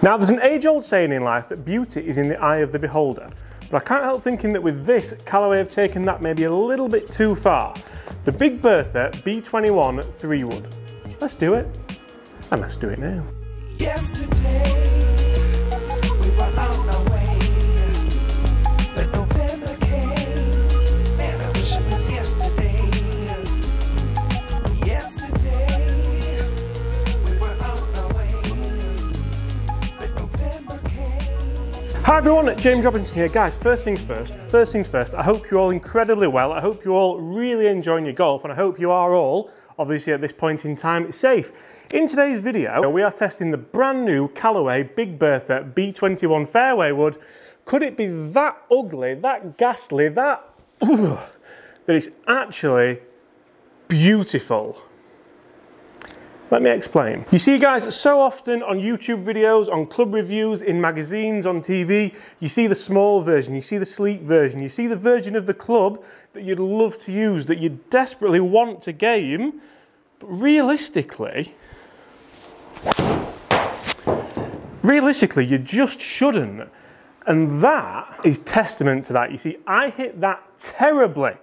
Now there's an age-old saying in life that beauty is in the eye of the beholder, but I can't help thinking that with this, Callaway have taken that maybe a little bit too far. The Big Bertha B21 3-wood. Let's do it, and let's do it now. Yesterday, we were on our way, but November came, man, I wish it was yesterday. Yesterday, we were on our way, but November came. Hi everyone, James Robinson here. Guys, first things first, I hope you're all incredibly well. I hope you're all really enjoying your golf, and I hope you are all, obviously at this point in time, safe. In today's video, we are testing the brand new Callaway Big Bertha B21 fairway wood. Could it be that ugly, that ghastly, that it's actually beautiful? Let me explain. You see guys, so often on YouTube videos, on club reviews, in magazines, on TV, you see the small version, you see the sleek version, you see the version of the club that you'd love to use, that you desperately want to game, but realistically, you just shouldn't. And that is testament to that. You see, I hit that terribly.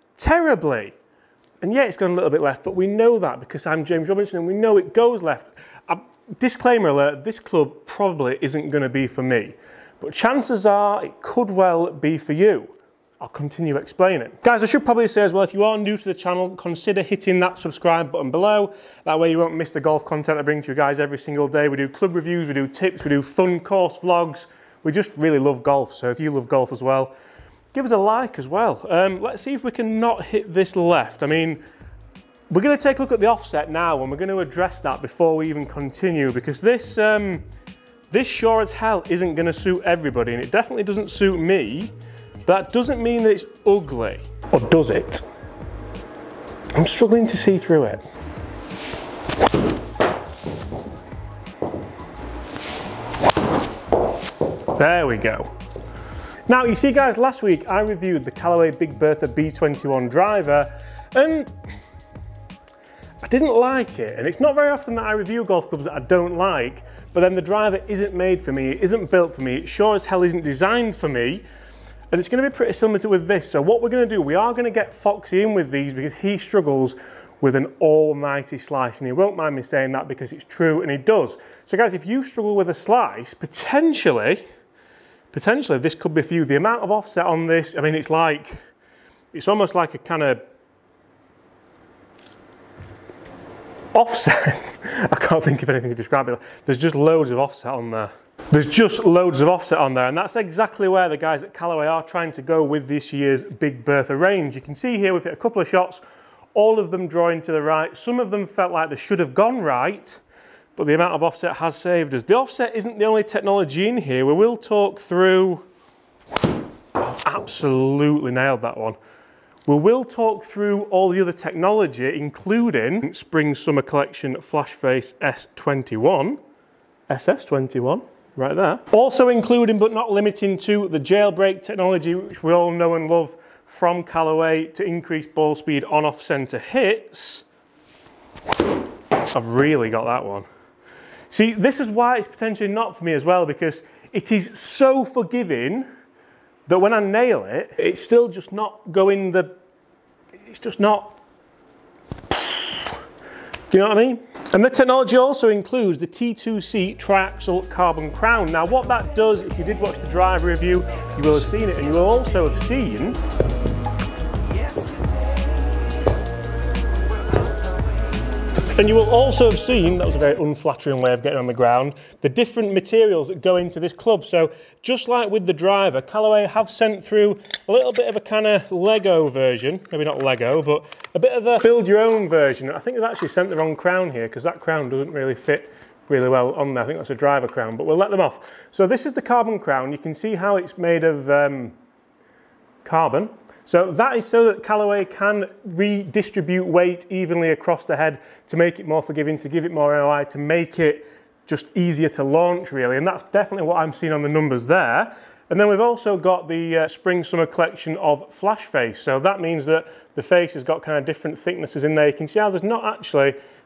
And yeah, it's gone a little bit left, but we know that because I'm James Robinson and we know it goes left. Disclaimer alert, this club probably isn't going to be for me, but chances are it could well be for you. I'll continue explaining. Guys, I should probably say as well, if you are new to the channel, consider hitting that subscribe button below. That way you won't miss the golf content I bring to you guys every single day. We do club reviews, we do tips, we do fun course vlogs. We just really love golf, so if you love golf as well, give us a like as well. Let's see if we can not hit this left. I mean, we're going to take a look at the offset now and we're going to address that before we even continue, because this sure as hell isn't going to suit everybody, and it definitely doesn't suit me. But that doesn't mean that it's ugly. Or does it? I'm struggling to see through it. There we go. Now, you see guys, last week I reviewed the Callaway Big Bertha B21 driver, and I didn't like it. And it's not very often that I review golf clubs that I don't like, but then the driver isn't made for me, it isn't built for me, it sure as hell isn't designed for me. And it's going to be pretty similar to with this. So what we're going to do, we are going to get Foxy in with these because he struggles with an almighty slice, and he won't mind me saying that because it's true, and he does. So guys, if you struggle with a slice, potentially this could be for you. The amount of offset on this, I mean, it's almost like a kind of offset. I can't think of anything to describe it. There's just loads of offset on there. And that's exactly where the guys at Callaway are trying to go with this year's Big Bertha range. You can see here we've hit a couple of shots, all of them drawing to the right. Some of them felt like they should have gone right, but the amount of offset has saved us. The offset isn't the only technology in here. We will talk through, absolutely nailed that one. We will talk through all the other technology, including Spring Summer Collection Flash Face S21, SS21. Right there. Also including but not limiting to the jailbreak technology, which we all know and love from Callaway to increase ball speed on off-centre hits. I've really got that one. See, this is why it's potentially not for me as well, because it is so forgiving that when I nail it, it's still just not going it's just not, do you know what I mean? And the technology also includes the T2C triaxial carbon crown. Now what that does, if you did watch the driver review, you will have seen it, and you will also have seen that was a very unflattering way of getting on the ground, the different materials that go into this club. So just like with the driver, Callaway have sent through a little bit of a kind of Lego version, maybe not Lego, but a bit of a build your own version. I think they've actually sent the wrong crown here because that crown doesn't really fit really well on there. I think that's a driver crown, but we'll let them off. So this is the carbon crown. You can see how it's made of carbon. So that is so that Callaway can redistribute weight evenly across the head to make it more forgiving, to give it more ROI, to make it just easier to launch really. And that's definitely what I'm seeing on the numbers there. And then we've also got the Spring Summer Collection of Flash Face. So that means that the face has got kind of different thicknesses in there. You can see how there's not actually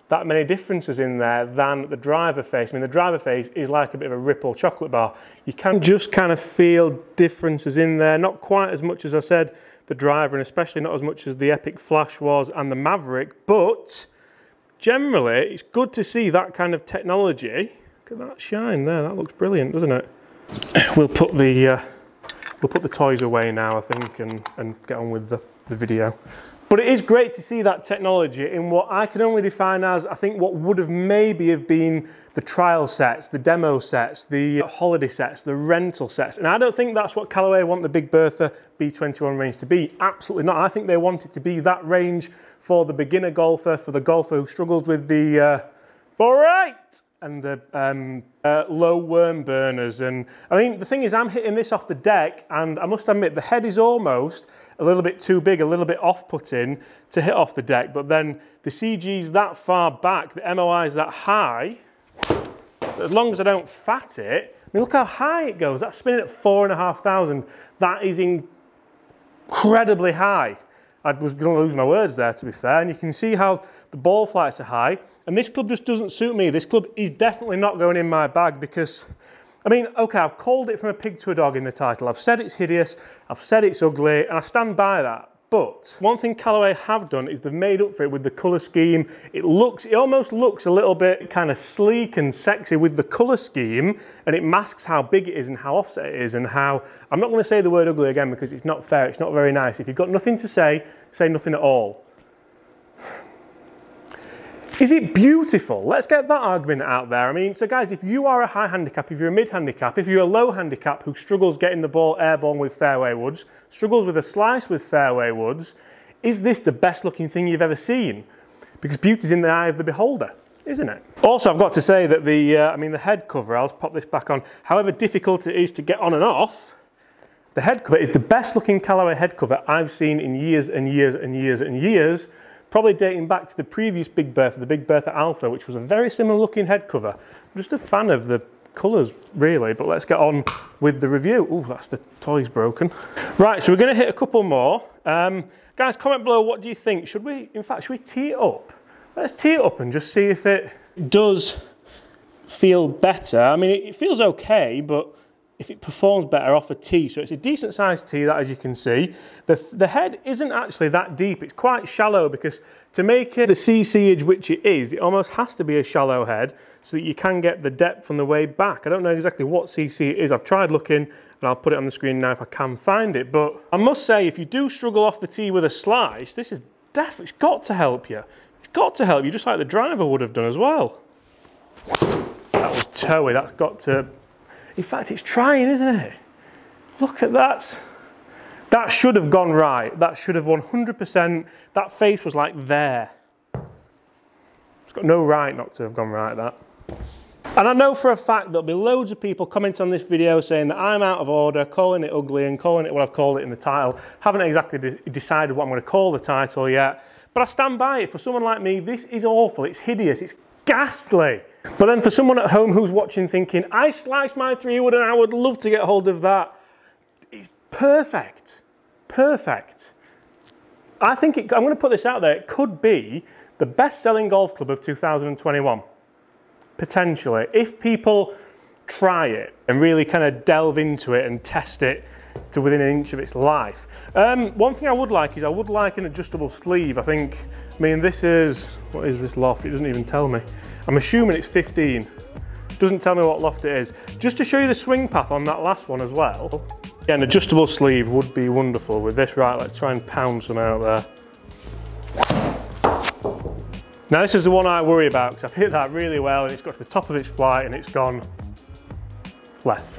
that many differences in there than the driver face. I mean, the driver face is like a bit of a Ripple chocolate bar. You can just kind of feel differences in there, not quite as much as I said the driver, and especially not as much as the Epic Flash was and the Maverick, but generally it's good to see that kind of technology. Look at that shine there, that looks brilliant, doesn't it? We'll put the toys away now, I think, and get on with the video. But it is great to see that technology in what I can only define as, I think, what would have maybe have been the trial sets, the demo sets, the holiday sets, the rental sets. And I don't think that's what Callaway want the Big Bertha B21 range to be. Absolutely not. I think they want it to be that range for the beginner golfer, for the golfer who struggles with the and the low worm burners. And I mean, the thing is, I'm hitting this off the deck, and I must admit the head is almost a little bit too big, a little bit off-putting to hit off the deck, but then the CG's that far back, the MOI's that high, as long as I don't fat it. I mean, look how high it goes. That's spinning at 4,500. That is incredibly high. I was going to lose my words there, to be fair, and you can see how the ball flights are high, and this club just doesn't suit me. This club is definitely not going in my bag because, I mean, okay, I've called it from a pig to a dog in the title. I've said it's hideous, I've said it's ugly, and I stand by that. But one thing Callaway have done is they've made up for it with the colour scheme. It almost looks a little bit kind of sleek and sexy with the colour scheme, and it masks how big it is and how offset it is and how, I'm not going to say the word ugly again because it's not fair, it's not very nice. If you've got nothing to say nothing at all. Is it beautiful? Let's get that argument out there. I mean, so guys, if you are a high handicap, if you're a mid handicap, if you're a low handicap who struggles getting the ball airborne with fairway woods, struggles with a slice with fairway woods, is this the best looking thing you've ever seen? Because beauty's in the eye of the beholder, isn't it? Also, I've got to say that the head cover, I'll pop this back on, however difficult it is to get on and off, the head cover is the best looking Callaway head cover I've seen in years and years and years and years. Probably dating back to the previous Big Bertha, the Big Bertha Alpha, which was a very similar looking head cover. I'm just a fan of the colours, really, but let's get on with the review. Oh, that's the toy's broken. Right, so we're going to hit a couple more. Guys, comment below, what do you think? Should we tee it up? Let's tee it up and just see if it does feel better. I mean, it feels okay, but if it performs better off a tee. So it's a decent sized tee, that, as you can see. The head isn't actually that deep. It's quite shallow because to make it the CC'age which it is, it almost has to be a shallow head so that you can get the depth from the way back. I don't know exactly what CC it is. I've tried looking, and I'll put it on the screen now if I can find it. But I must say, if you do struggle off the tee with a slice, this is definitely, it's got to help you. It's got to help you, just like the driver would have done as well. That was toey, that's got to... In fact, it's trying, isn't it? Look at that. That should have gone right. That should have 100%. That face was like there. It's got no right not to have gone right, that. And I know for a fact there'll be loads of people commenting on this video saying that I'm out of order, calling it ugly and calling it what I've called it in the title. Haven't exactly decided what I'm going to call the title yet, but I stand by it. For someone like me, this is awful. It's hideous. It's ghastly. But then for someone at home who's watching thinking, I sliced my 3-wood and I would love to get hold of that, it's perfect. Perfect. I think I'm going to put this out there, it could be the best-selling golf club of 2021. Potentially. If people try it and really kind of delve into it and test it to within an inch of its life. One thing I would like is I would like an adjustable sleeve. I mean, this is, what is this loft? It doesn't even tell me. I'm assuming it's 15. Doesn't tell me what loft it is. Just to show you the swing path on that last one as well. Yeah, an adjustable sleeve would be wonderful with this. Right, let's try and pound some out there. Now this is the one I worry about because I've hit that really well and it's got to the top of its flight and it's gone left.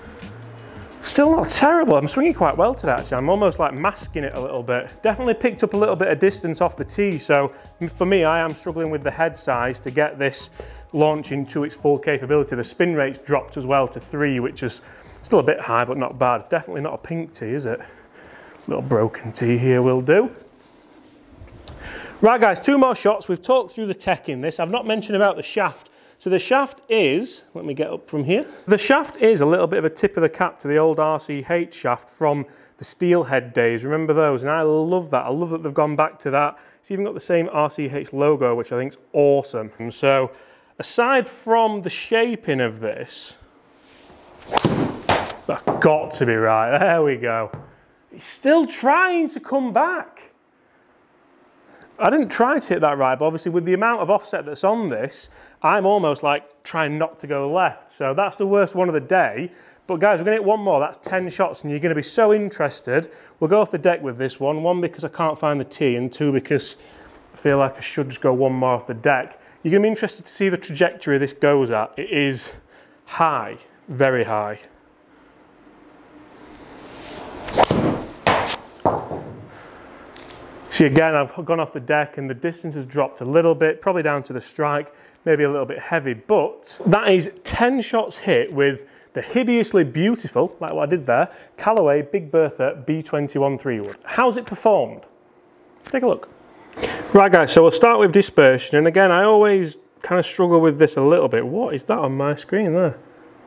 Still not terrible. I'm swinging quite well today actually. I'm almost like masking it a little bit. Definitely picked up a little bit of distance off the tee. So for me, I am struggling with the head size to get this launching to its full capability. The spin rate's dropped as well to 3, which is still a bit high, but not bad. Definitely not a pink tee, is it? Little broken tee here will do. Right guys, 2 more shots. We've talked through the tech in this. I've not mentioned about the shaft. So the shaft is, let me get up from here. The shaft is a little bit of a tip of the cap to the old RCH shaft from the Steelhead days. Remember those? And I love that. I love that they've gone back to that. It's even got the same RCH logo, which I think is awesome. And so aside from the shaping of this, that's got to be right. There we go. He's still trying to come back. I didn't try to hit that right, but obviously with the amount of offset that's on this, I'm almost like trying not to go left. So that's the worst one of the day. But guys, we're gonna hit one more. That's 10 shots and you're gonna be so interested. We'll go off the deck with this one. One, because I can't find the tee, and two, because I feel like I should just go one more off the deck. You're gonna be interested to see the trajectory this goes at. It is high, very high. See, again, I've gone off the deck and the distance has dropped a little bit, probably down to the strike, maybe a little bit heavy, but that is 10 shots hit with the hideously beautiful, like what I did there, Callaway Big Bertha B21 3-wood. How's it performed? Take a look. Right guys, so we'll start with dispersion, and again, I always kind of struggle with this a little bit. What is that on my screen there?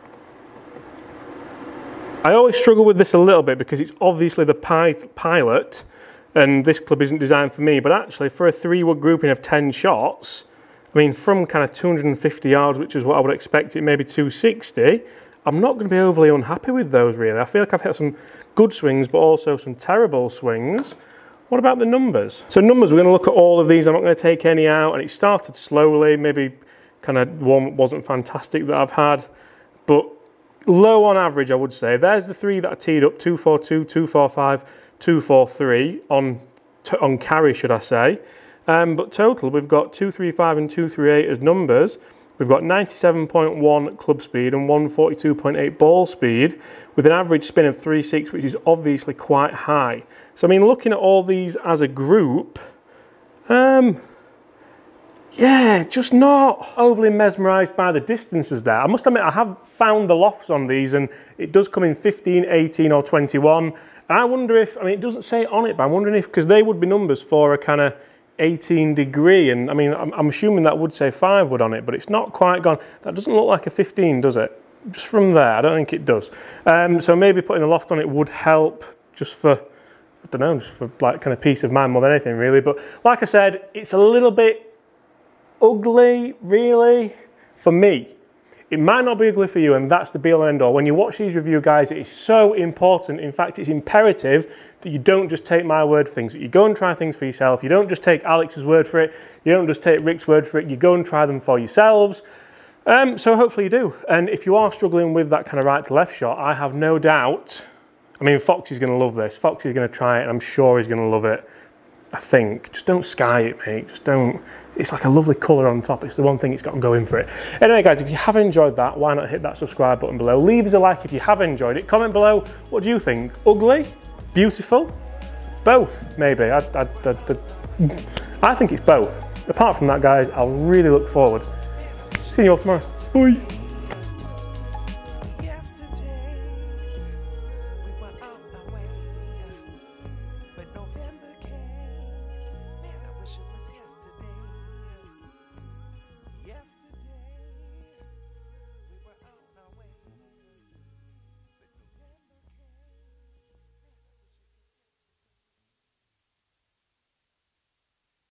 I always struggle with this a little bit because it's obviously the pilot, and this club isn't designed for me, but actually for a 3-wood grouping of 10 shots, I mean from kind of 250 yards, which is what I would expect it, maybe 260, I'm not going to be overly unhappy with those really. I feel like I've hit some good swings, but also some terrible swings. What about the numbers? So numbers, we're going to look at all of these. I'm not going to take any out, and it started slowly, maybe kind of one wasn't fantastic that I've had, but low on average I would say. There's the 3 that I teed up, 242, 245, 243 on carry, should I say. But total, we've got 235 and 238 as numbers. We've got 97.1 club speed and 142.8 ball speed with an average spin of 3.6, which is obviously quite high. So I mean, looking at all these as a group, yeah, just not overly mesmerised by the distances there. I must admit, I have found the lofts on these and it does come in 15, 18 or 21. I wonder if, I mean, it doesn't say it on it, but I'm wondering if, because they would be numbers for a kind of 18 degree, and I mean, I'm assuming that would say 5 wood on it, but it's not quite gone. That doesn't look like a 15, does it? Just from there, I don't think it does. So maybe putting a loft on it would help just for, I don't know, just for like kind of peace of mind more than anything really. But like I said, it's a little bit ugly, really, for me. It might not be ugly for you, and that's the be all and end all. When you watch these review guys, it is so important. In fact, it's imperative that you don't just take my word for things, that you go and try things for yourself. You don't just take Alex's word for it. You don't just take Rick's word for it. You go and try them for yourselves. So hopefully you do. And if you are struggling with that kind of right to left shot, I have no doubt, I mean, Foxy's going to love this. Foxy's going to try it, and I'm sure he's going to love it. I think. Just don't sky it, mate. Just don't. It's like a lovely colour on top. It's the one thing it's got going for it. Anyway, guys, if you have enjoyed that, why not hit that subscribe button below? Leave us a like if you have enjoyed it. Comment below, what do you think? Ugly? Beautiful? Both, maybe. I think it's both. Apart from that, guys, I'll really look forward to seeing you all tomorrow. Bye.